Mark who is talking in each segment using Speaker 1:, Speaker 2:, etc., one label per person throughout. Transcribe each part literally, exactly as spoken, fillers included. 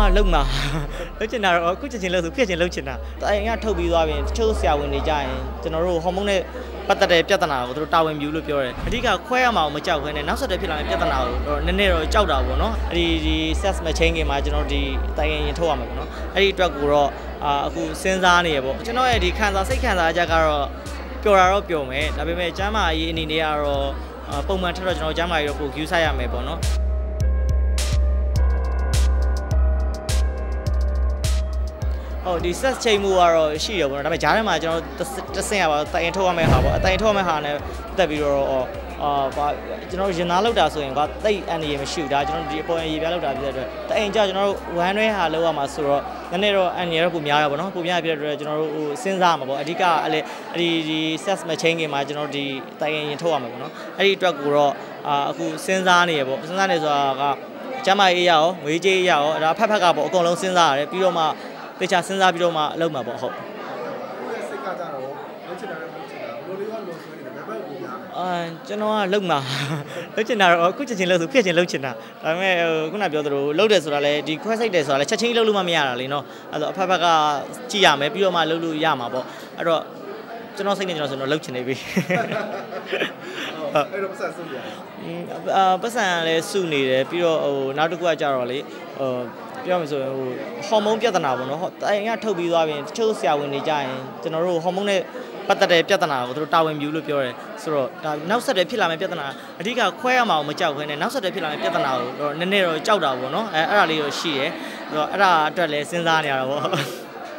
Speaker 1: တော်ကလုံမှာလုပ်ချင်တာတော့အခုချက်ချင်းလုပ်ဆိုဖြစ်ချင်းလုပ်ချင်တာတိုင်ကထုတ်ပြီးသွားပြင်ချိုးဆရာဝန်တွေကြရင်ကျွန်တော်တို့ဟော်မုန်းနဲ့ပတ်သက်တဲ့ပြဿနာကိုသူတို့တာဝန်ယူလို့ပြောတယ်အဓိကခွဲရမှာမကြောက်ခဲနဲ့နောက်ဆက်တွဲဖြစ်လာတဲ့ပြဿနာကိုတော့နည်းနည်းတော့ကြောက်တာပေါ့နော်အဲ့ဒီဒီ sex မချင်းခင်မှာကျွန်တော်ဒီတိုင်ရင်ထုတ်ရမှာပေါ့နော်အဲ့ဒီအတွက်ကိုတော့အခုစဉ်းစားနေရပေါ့ကျွန်တော်ရဲ့ဒီခံစားစိတ်ခံစားချက်ကတော့ပျော်တာတော့ပျော်မယ်ဒါပေမဲ့ကျမ်းမာရေးအနေနဲ့ကတော့ပုံမှန်ထက်တော့ကျွန်တော်ကျမ်းမာရေးတော့ပို view ဆိုင်ရမယ်ပေါ့နော်ဟုတ်ဒီ set ချိန်မှုကတော့ရှိရပေါ့နော်ဒါပေမဲ့ဂျားထဲမှာကျွန်တော်တဆင့်ရပါတိုင်ထုတ်ရမယ့်ဟာပေါ့အတိုင်ထုတ်ရမယ့်ဟာနဲ့တက်ပြီးတော့အာဘာကျွန်တော်ရင်သားလောက်တာဆိုရင်ကတိတ်အန်ရည်မရှိဘူးဒါကျွန်တော်ဒီအပေါ်ရေပြလောက်တာပြတဲ့အတွက်တိုင်ကြကျွန်တော်တို့ဝမ်းတွဲဟာလောက်ရမှာဆိုတော့နည်းနည်းတော့အန်ရည်တော့ပုံများရပါတော့ပုံများပြတဲ့အတွက်ကျွန်တော်တို့ဟိုစဉ်းစားမှာပေါ့အဓိကအဲ့လေအဲ့ဒီဒီ set မချင်းခင်မှာကျွန်တော်ဒီတိုင်ရင်ထုတ်ရမှာပေါ့နော်အဲ့ဒီအတွက်ကိုတော့အခုစဉ်းစားနေရပေါ့စဉ်းစားနေဆိုတာကကျမ်းမာရေးရရောငွေကြေးရရောဒါဖက်ဖက်ကပေါ့အကုန်လုံးစဉ်းစားရတယ်ပြီးတော့မှတေချာစဉ်းစားပြီးတော့မှအလုပ်မှာပေါ့ဟုတ်
Speaker 2: စိတ်ကကြတော့လုပ်ချင်တာလည်းလုပ်ချင်တာဘယ်လိုလေးကလုံးဆွဲနေတယ်ဘယ်ဘက်ကိုညာလဲ
Speaker 1: အာကျွန်တော်ကလုပ်မှာလုပ်ချင်တာတော့အခုချက်ချင်းလုပ်ဆိုဖြစ်ချင်းလုပ်ချင်တာဒါပေမဲ့ခုနပြောသလိုလုပ်တယ်ဆိုတာလည်းဒီခွဲစိတ်တယ်ဆိုတာလည်းချက်ချင်းလုပ်လို့မရတာလေနော်အဲ့တော့အဖက်ဖက်ကကြည့်ရမယ်ပြီးတော့မှလုပ်လို့ရမှာပေါ့အဲ့တော့ကျွန်တော်စိတ်နဲ့ကျွန်တော်ဆိုတော့လုပ်ချင်နေပြီ
Speaker 2: အဲ့တော့ပတ်စံစုရ
Speaker 1: အာပတ်စံလည်းစုနေတယ်ပြီးတော့ဟိုနောက်တစ်ခုကကြတော့လေဟိုပြောမယ်ဆိုရင်ဟိုဟော်မုန်းပြဿနာပေါ့နော်တိုင်ကထုတ်ပြီးသွားပြင်ချိုးဆရာဝန်တွေကြရင်ကျွန်တော်တို့ဟော်မုန်းနဲ့ပတ်သက်တဲ့ပြဿနာကိုသူတို့တာဝန်ယူလို့ပြောတယ်ဆိုတော့ဒါနောက်ဆက်တွဲဖြစ်လာမယ့်ပြဿနာအဓိကခွဲရမှာမကြောက်ခဲနဲ့နောက်ဆက်တွဲဖြစ်လာမယ့်ပြဿနာကိုတော့နည်းနည်းတော့ကြောက်တာပေါ့နော်အဲအဲ့ဒါလေးတော့ရှိတယ်ဆိုတော့အဲ့ဒါအတွက်လည်းစဉ်းစားနေရတာပေါ့ဟုတ်
Speaker 2: ချင်း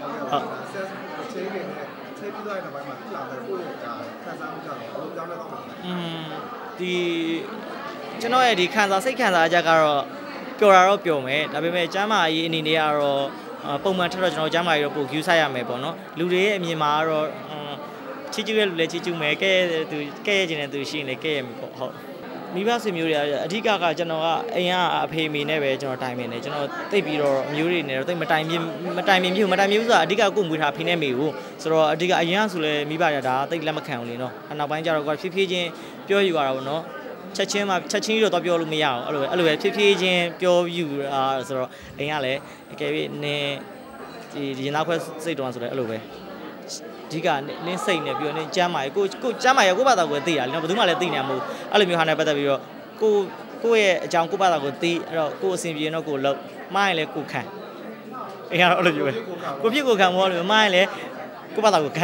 Speaker 2: ချင်းနဲ့ချိန်ပြီးသွားတဲ့ဘက်မှာဖြစ်လာတဲ့ကိုယ့်ရဲ့ဒါခံစားမှုကြောင့်ဘယ်လိုကြောင်းလဲတော့မှာ
Speaker 1: อืมဒီကျွန်တော်ရဲ့ဒီခံစားစိတ်ခံစားချက်ကတော့ပျော်တာတော့ပျော်မယ်ဒါပေမဲ့ကျမ်းမာရေးအနေနဲ့ကတော့ပုံမှန်ထက်တော့ကျွန်တော်ကျမ်းမာရေးတော့ပို view ဆိုင်ရမယ်ပေါ့နော်လူတွေရဲ့အမြင်မှာကတော့ချီးကျူးတဲ့လူလည်းချီးကျူးမယ်ကဲသူကဲရခြင်းတဲ့သူရှိရင်လည်းကဲရမယ်ပေါ့ဟုတ်မိဘဆွေမျိုးတွေအဓိကကကျွန်တော်ကအိမ်ကအဖေမေနဲ့ပဲကျွန်တော်တိုင်ပင်နေကျွန်တော်သိပြီးတော့အမျိုးတွေနဲ့တော့သိမတိုင်မြမတိုင်မြမြမတိုင်မြဆိုတာအဓိကကိုမွေးထားဖိနေမေကိုဆိုတော့အဓိကအရင်ကဆိုလဲမိဘရတာသိလက်မခံဘူးလေနော်အနောက်ပိုင်းကျတော့ကဖြည်းဖြည်းချင်းပြောယူရတာပေါ့နော်ချက်ချင်းမှာချက်ချင်းတော့ပြောလို့မရအောင်အဲ့လိုပဲအဲ့လိုပဲဖြည်းဖြည်းချင်းပြောယူတာဆိုတော့အိမ်ကလည်းအကယ်၍နင်းဒီရင်သားခွဲစိတ်တော်ဆိုလဲအဲ့လိုပဲအဓိကနင်းစိတ်နဲ့ပြောနင်းကျမ်းမာရေကိုကိုကျမ်းမာရေကိုဘာသာကိုသိတာလေနော်ဘယ်သူမှလည်းသိနေမှာမဟုတ်အဲ့လိုမျိုးဟာနဲ့ပတ်သက်ပြီးတော့ကိုကိုရဲ့အကြောင်းကိုဘာသာကိုသိအဲ့တော့ကိုအစဉ်ပြေတော့ကိုလောက်မှားရင်လည်းကိုခံအိမ်ကတော့အဲ့လိုမျိုးပဲကိုပြစ်ကိုခံမောလို့မှားရင်လည်းကိုဘာသာကိုခံ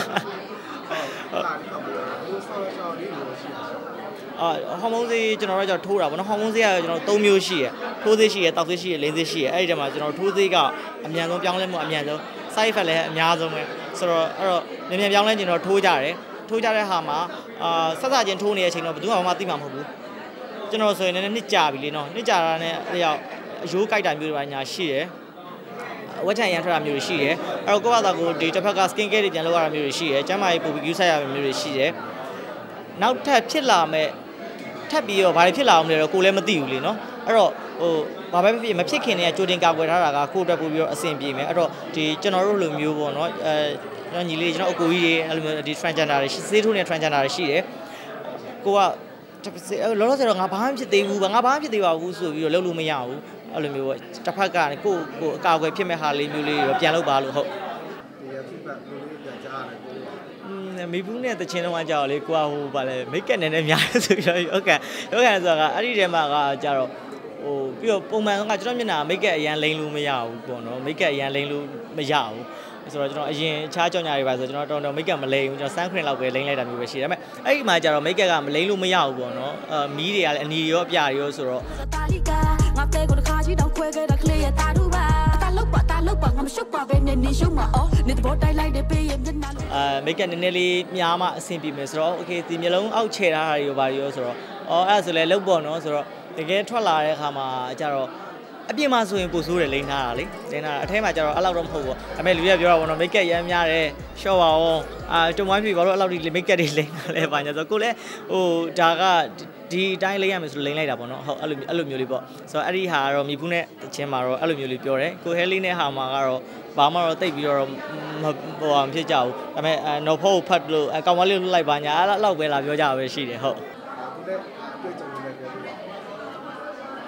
Speaker 1: အာဟော်မုန်းဆေးကျွန်တော်တို့ကြောင့်ထိုးတာပေါ့နော်ဟော်မုန်းဆေးကကျွန်တော်သုံးမျိုးရှိရယ်ထိုးဆေးရှိရယ်တောက်ဆေးရှိရယ်လိန်ဆေးရှိရယ်အဲ့ဒီတည်းမှာကျွန်တော်ထိုးဆေးကအမြန်ဆုံးပြောင်းလဲမှုအမြန်ဆုံး side effect လည်းအများဆုံးပဲဆိုတော့အဲ့တော့မြန်မြန်ပြောင်းလဲကျွန်တော်ထိုးကြတယ်ထိုးကြတဲ့ဟာမှာအာဆက်စချင်းထိုးနေတဲ့အချိန်တော့ဘယ်သူမှမသိမှာမဟုတ်ဘူးကျွန်တော်ဆိုရင်လည်းနှစ်ကြာပြီလေနော်နှစ်ကြာတာနဲ့အဲ့ရောက်အယိုးကြိုက်တာမျိုးတွေပါညာရှိရယ်ဝက်ထန်ရန်ထွက်တာမျိုးတွေရှိရယ်အဲ့တော့ကိုယ့်ဘာသာကိုဒီတစ်ဖက်က skin care တွေပြန်လုပ်ရတာမျိုးတွေရှိရယ်ကျန်းမာရေးပိုပြီး view ဆိုင်ရတာမျိုးတွေရှိရယ်နောက်ထပ်ဖြစ်လာမဲ့ထပ်ပြီးတော့ဘာတွေဖြစ်လာအောင်လဲတော့ကိုလည်းမသိဘူးလေနော်အဲ့တော့ဟိုဘာပဲဖြစ်မဖြစ်ခင်တည်းကကြိုတင်ကာကွယ်ထားတာကကိုအတွက်ပို့ပြီးတော့အဆင်ပြေမယ်အဲ့တော့ဒီကျွန်တော်တို့လိုမျိုးပေါ့နော်အဲကျွန်တော်ညီလေးကျွန်တော်အကိုကြီးတွေအဲ့လိုမျိုးဒီ transgender တွေစေးထိုးနေ transgender တွေရှိတယ်ကိုကလောလောဆယ်တော့ငါဘာမှဖြစ်သေးဘူးငါဘာမှဖြစ်သေးပါဘူးဆိုပြီးတော့လုပ်လို့မရဘူးအဲ့လိုမျိုးပေါ့တစ်ဖက်ကကိုကိုအကာအကွယ်ဖြစ်မဲ့ဟာလေးမျိုးလေးတော့ပြန်လုပ်ပါလို့ဟုတ်
Speaker 2: ဒီ feedback မျိုးလေးပြန်ကြားရတယ်ကို
Speaker 1: မိဘူးနဲ့တချင်းတော့ကြောက်လေကိုကဟိုဗာလဲမိတ်ကက်နဲ့နဲ့များဆိုပြီးတော့ဟုတ်ကဲ့ဟုတ်ကဲ့ဆိုတာကအဲ့ဒီထဲမှာကကြတော့ဟိုပြီးတော့ပုံမှန်ကကျွန်တော်မျက်နှာမိတ်ကက်အရန်လိမ့်လို့မရဘူးပေါ့နော်မိတ်ကက်အရန်လိမ့်လို့မရဘူးဆိုတော့ကျွန်တော်အရင်အခြားကြောင်ညာတွေပါဆိုကျွန်တော်တော်တော်မိတ်ကက်မလိမ့်ဘူးကျွန်တော်စမ်းခရင်လောက်ပဲလိမ့်လိုက်တာမျိုးပဲရှိတယ်ဒါပေမဲ့အဲ့ဒီမှာကြတော့မိတ်ကက်ကမလိမ့်လို့မရဘူးပေါ့နော်အာမီးတွေကလည်းအနီရောအပြတွေရောဆိုတော့ငါကဲကိုတခါကြီးတော့ခွဲခဲ့တာကလေးရတာတို့ပါအတာလောက်ပါတာလောက်ပါငါမရှုပ်ပါပဲနေနေရှုပ်မှာအော်နေတဘောတိုက်လိုက်တယ်ပေးရင်မျက်နှာအာမိတ်ကက်နည်းနည်းလေးများမှအဆင်ပြေမယ်ဆိုတော့โอเคဒီမျိုးလုံးအောက်ချဲထားတာတွေရောပါရောဆိုတော့အော်အဲ့ဒါဆိုလဲလုတ်ပေါ့နော်ဆိုတော့တကယ်ထွက်လာတဲ့အခါမှာကျတော့အပြင်မှာဆိုရင်ပို့ဆိုးတယ်လိမ့်ထားတာလေလိမ့်ထားတာအထဲမှာကျတော့အဲ့လောက်တော့မဟုတ်ဘူးဒါပေမဲ့လူတွေကပြောတာပေါ့နော်မိတ်ကက်ရမ်းများတယ်ရှော့ပါအောင်အာတုံဝိုင်းပြီဘာလို့အဲ့လောက်ဒီမိတ်ကက်တွေလိမ့်တာလဲဘာညာဆိုကိုလည်းဟိုဒါကဒီအတိုင်းလိမ့်ရမယ်ဆိုလိမ့်လိုက်တာပေါ့နော်ဟုတ်အဲ့လိုအဲ့လိုမျိုးလေးပေါ့ဆိုတော့အဲ့ဒီဟာကတော့မိဖူးနဲ့တချင်းမှာတော့အဲ့လိုမျိုးလေးပြောတယ်ကိုဟဲလေးနဲ့ဟာမှာကတော့ဘာမှတော့တိတ်ပြီးတော့ဟိုဟာမဖြစ်ကြဘူးဒါပေမဲ့နော်ဖို့ဖတ်လို့အကောင်မလေးလွတ်လိုက်ပါညာအဲ့လောက်ပဲလာပြောကြတာပဲရှိတယ်ဟုတ်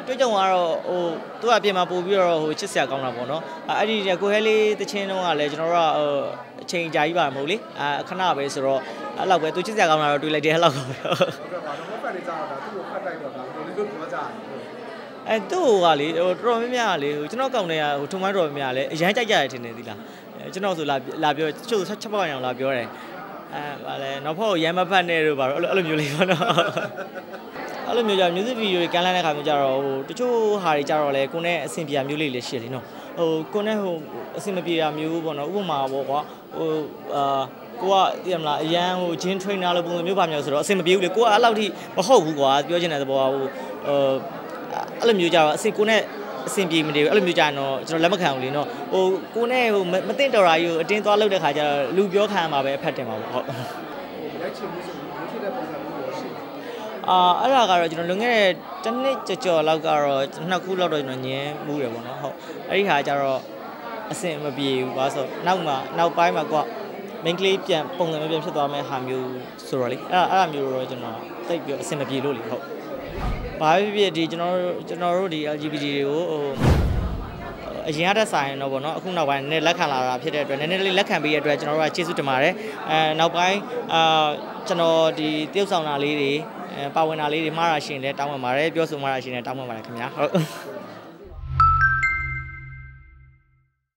Speaker 1: တွေ့ကြုံကတော့ဟိုသူကအပြင်မှာပို့ပြီးတော့ဟိုချစ်စရာကောင်းတာပေါ့နော်အဲ့ဒီကိုဟဲလေးတချင်းတုန်းကလည်းကျွန်တော်တို့ကဟိုအချိန်ကြာကြီးပါမဟုတ်လေအဲခဏပဲဆိုတော့အဲ့လောက်ပဲသူချစ်စရာကောင်းတာတော့တွေ့လိုက်တယ်အဲ့လောက်ပဲဟုတ်ကဲ့ပါ
Speaker 2: တော့ဖတ်နေကြတော့ဒါသူ့ကိုဖတ်တိုက်တော့ဒါဘယ်လိုလုပ်ပြောကြလဲ
Speaker 1: အဲသူ့ကလေဟိုတော်တော်များများလေဟိုကျွန်တော်ကောင်းနေရဟိုထုံမိုင်းတော်များများလေအရန်ကြိုက်ကြတယ်ထင်တယ်သီလားကျွန်တော်ဆိုလာလာပြောချို့ချက်ပေါက်အောင်လာပြောတယ်အဲဗာလဲနောက်ဖို့ရမ်းမဖတ်နဲ့တို့ဗာတော့အဲ့လိုမျိုးလေးပေါ့နော်အဲ့လိုမျိုးကြ music video တွေကန်လန်းတဲ့ခါမျိုးကြတော့ဟိုတချို့ဟာတွေကြတော့လေကိုနဲ့အဆင်ပြေမျိုးလေးလေးရှိတယ်နော်ဟိုကိုနဲ့ဟိုအဆင်မပြေတာမျိုးပေါ့နော်ဥပမာပေါ့ကွာဟိုအာကိုကသိရမလားအရန်ဟို gym trainer လို့ပုံစံမျိုးပါမျိုးဆိုတော့အဆင်မပြေဘူးလေကိုကအဲ့လောက်ထိမဟုတ်ဘူးကွာပြောချင်တဲ့သဘောကဟိုအဲ့လိုမျိုးကြတော့အဆင်ကိုနဲ့အဆင်ပြေမနေဘူးအဲ့လိုမျိုးကြတော့ကျွန်တော်လက်မခံဘူးလေနော်ဟိုကိုနဲ့ဟိုမသိတော်ရာကြီးကိုအတင်းသွားလုပ်တဲ့ခါကျတော့လူပြောခံရမှာပဲအဖက်တင်ပါပေါ့ဟုတ်
Speaker 2: ရိုက်ချင်မှုဆိုလို့ဖြစ်တဲ့ပုံစံမျိုးတော့ရှိတယ်
Speaker 1: အာအဲ့ဒါကတော့ကျွန်တော်လွန်ခဲ့တဲ့တစ်နှစ်ကြော်ကြော်လောက်ကတော့နှစ်ခုလောက်တော့ကျွန်တော်ညင်းမှုတယ်ပေါ့နော်ဟုတ်အဲ့ဒီခါကျတော့အဆင်မပြေဘူးဘာလို့ဆိုနောက်မှနောက်ပိုင်းမှာကွာ main ကလေးပြန်ပုံစံမျိုးပြန်ဖြစ်သွားမယ့်ဟာမျိုးဆိုတော့လေအဲ့ဒါအဲ့ဒါမျိုးတော့ကျွန်တော်တိတ်ပြီးအဆင်မပြေလို့လေဟုတ်ဘာဖြစ်ဖြစ်ဒီကျွန်တော်တို့ကျွန်တော်တို့ဒီ L G B T တွေကိုဟိုအရင်ကတည်းကဆိုင်တော့ပေါ့နော်အခုနောက်ပိုင်းနည်းနည်းလက်ခံလာတာဖြစ်တဲ့အတွက်နည်းနည်းလေးလက်ခံပေးရတဲ့အတွက်ကျွန်တော်တို့ကကျေးဇူးတင်ပါတယ်အဲနောက်ပိုင်းအာကျွန်တော်ဒီတရုပ်ဆောင်တာလေးတွေအဲပါဝင်တာလေးတွေမှားတာရှင်လဲတောင်းပန်ပါတယ်ပြောဆိုမှားတာရှင်လဲတောင်းပန်ပါတယ်ခင်ဗျာဟုတ်